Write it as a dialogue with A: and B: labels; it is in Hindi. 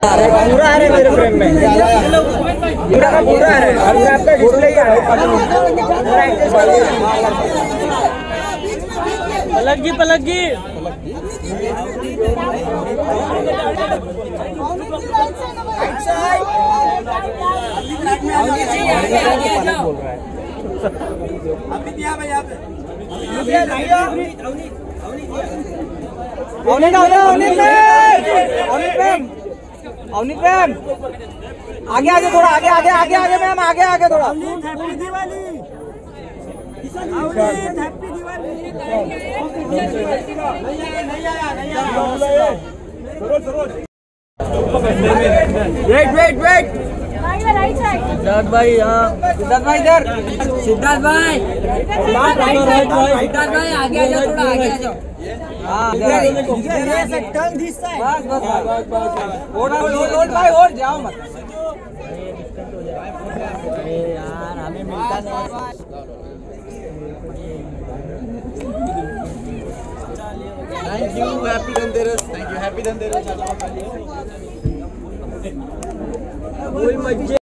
A: पूरा आ रहा है मेरे फ्रेम में, पूरा का पूरा आ रहा है। और आपका डिस्प्ले ही आ रहा है। पलक जी अवनीत मैम आगे थोड़ा आगे मैम आगे थोड़ा। हैप्पी दिवाली। वेट सिद्धार्थ भाई, यहाँ सिद्धार्थ भाई इधर, सिद्धार्थ भाई आगे आ जाओ, थोड़ा आगे आ जाओ। और जाओ मत यार, हमें मिलता नहीं। Thank you, happy Dhanteras. Thank you, happy Dhanteras.